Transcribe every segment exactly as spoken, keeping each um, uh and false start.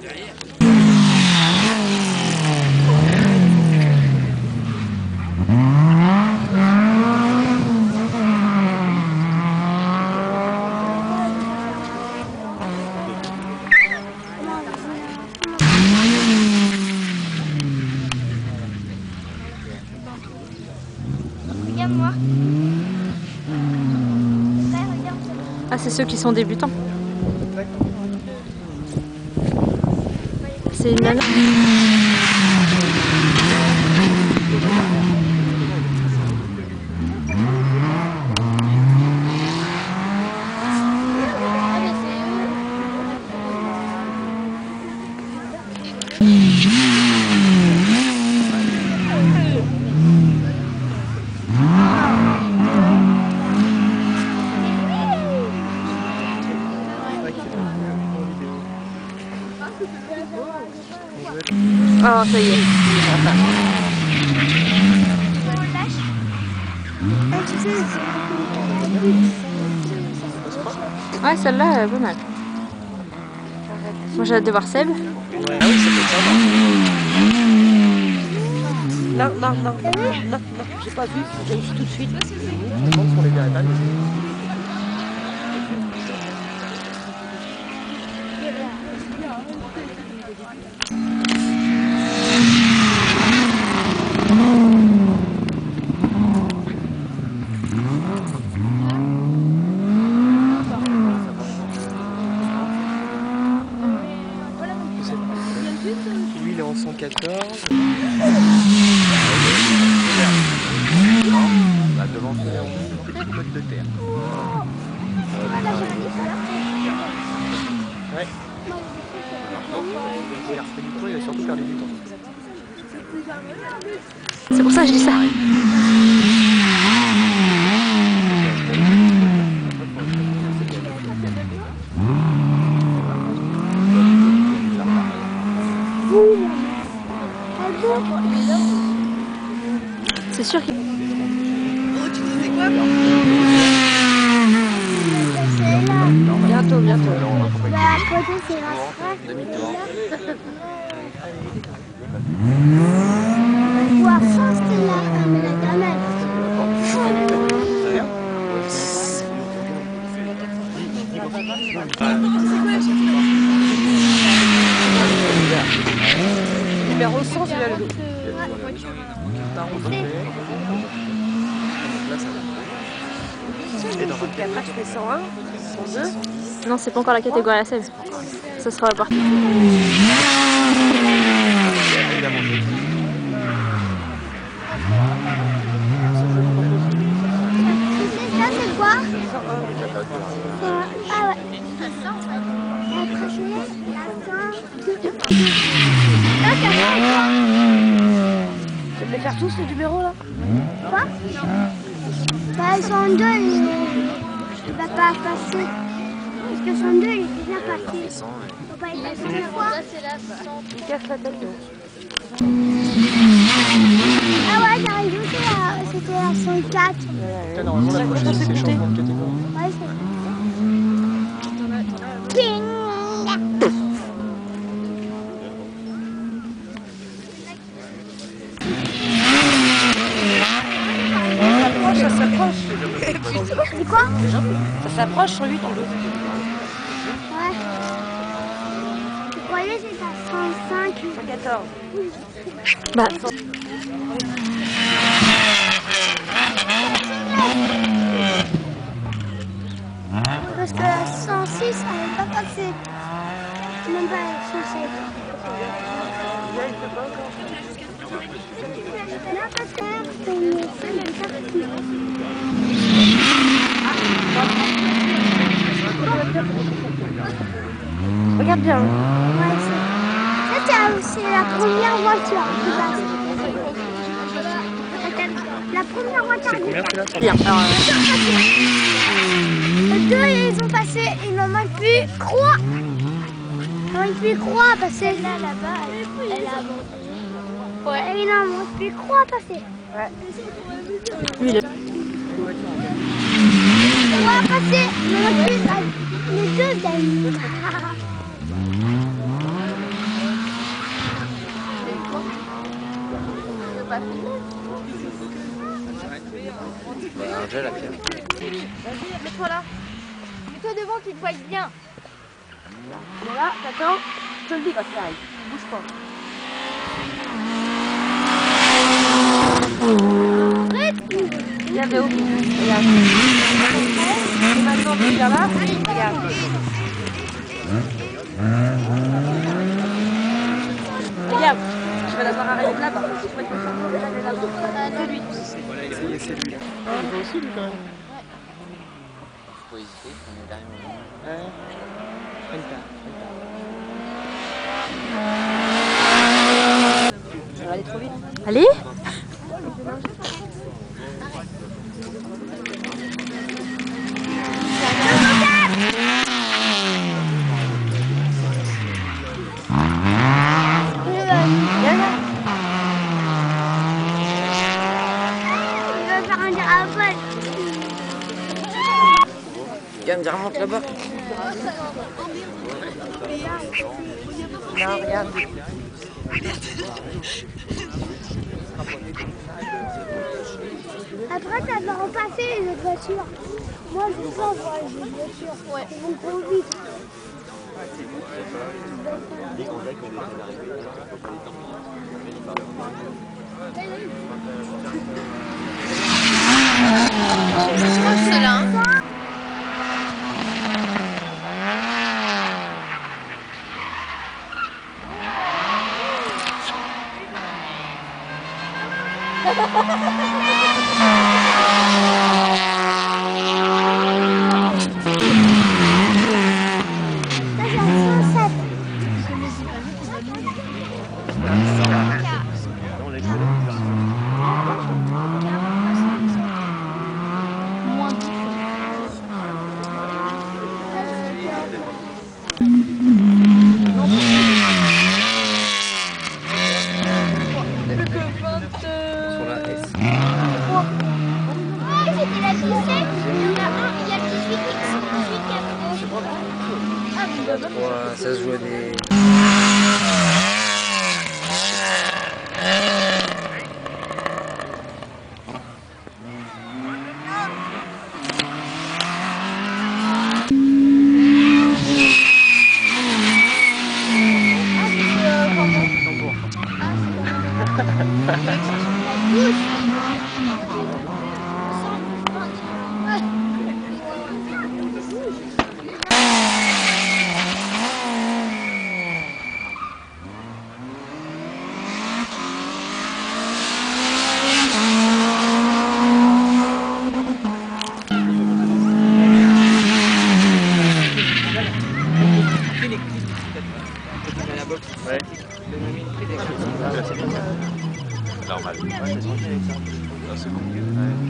Regarde-moi. Ah, c'est ceux qui sont débutants. C'est une nana. Oh, ça y est. Ouais, celle-là, elle est pas mal. Moi, j'ai hâte de voir Seb. Ah oui, ça peut être sympa. Non, non, non, non, non, j'ai pas vu, j'ai vu tout de suite. Je demande sur les véritales. Lui il est en cent quatorze. Bah, devant ce verre, une petite motte de terre. Ouais. Il a refait du tour, il va surtout perdu du temps. C'est pour ça que je dis ça. C'est sûr qu'il... Oh, tu disais quoi? Bientôt, bientôt. Bah, à côté, c'est la frappe. Demi-tour. Voir ça, c'était la mais la gamelle. Numéro cent, c'est là le dos. Et après, tu fais cent un, cent deux. Non, c'est pas encore la catégorie à Seb. Ça sera parti. Ça, c'est quoi? Ah ouais. Après, je laisse la fin. Tu veux les faire tous les numéros là? Quoi? Bah, ils sont deux, il il va pas passer. Parce que son deux, il est bien passé. Faut pas y passer une fois. Il casse la tête. Ah ouais, j'arrive aussi à... C'était à cent quatre. Normalement, la prochaine, c'est changement de catégorie. Ouais, c'est... Ping! Ça s'approche. C'est quoi? Ça s'approche sur huit en dos. Ouais. Vous croyez que c'est à cent cinq? cent quatorze. Bah... Parce que à cent six, elle n'est pas passée. Même pas cent sept. Non, parce que c'est une femme de partie. Regarde bien. Ouais, c'est... Ça, c'est la première voiture qui passe. La première voiture qui passe. Bien. Alors, Les deux, ils ont passé, il n'en manque plus croix. Il n'en manque plus croix à passer. Là, là-bas, elle, elle a monté. Ouais. Et il n'en manque plus croix à passer. Ouais. lui, il est... On va passer. Il n'en manque plus les deux d'amis. Déjà la pierre. Vas-y, mets-toi là. Mets-toi devant qu'il te voie bien. Mais là, t'attends, je te le dis quand il arrive. Bouge pas. Viens, Léo. Regarde. Et maintenant, tu viens là. Regarde. Regarde. Je vais l'avoir arrêté là-bas. Je vais te faire tomber là, là-bas. C'est lui. Voilà, il est c'est lui. Ah, il va aussi, lui, quand même. Faut pas hésiter, on est derrière moi. Ouais. Freine pas, freine pas. Ça va aller trop vite. Allez. Viens me dire, remonte là-bas. Non, regarde. Après, ça va repasser les autres voitures. Moi, je peux voir les autres voitures. Ouais. Ils vont trop vite. C'est là. Hein. Ça se joue à des... Ouais. Normal. Ouais, c'est tranquille avec ça. Ah, c'est compliqué.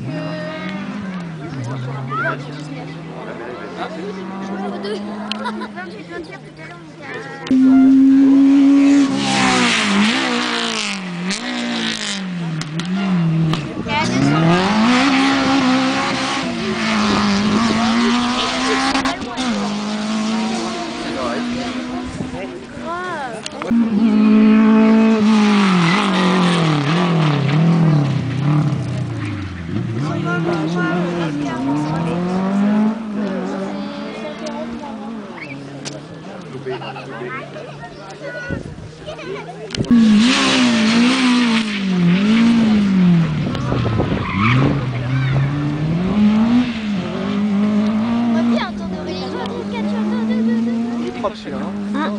Celui-là, hein.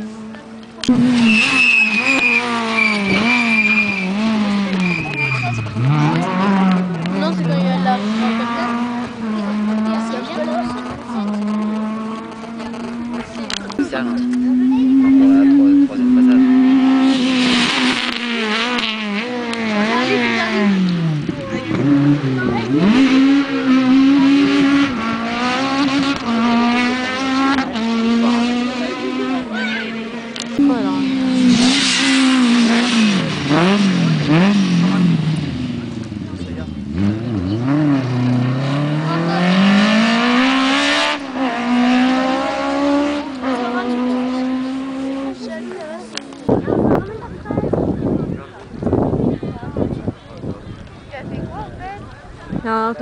Non, c'est quand il y a la... Ça, non. Voilà, troisième passage.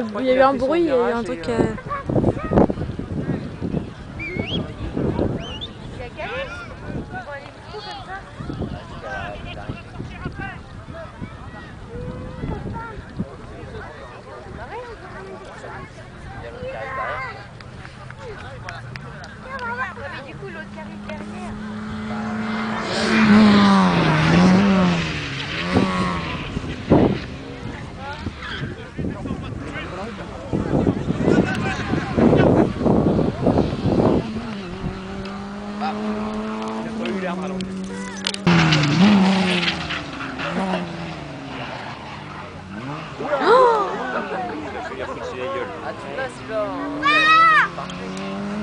de bruit. Il y a eu un bruit, il y a eu un truc. Euh... Mais du coup, l'autre qui arrive derrière. Il n'a pas eu l'air ralenti. Ah, tu l'as celui-là. Ah! Parfait.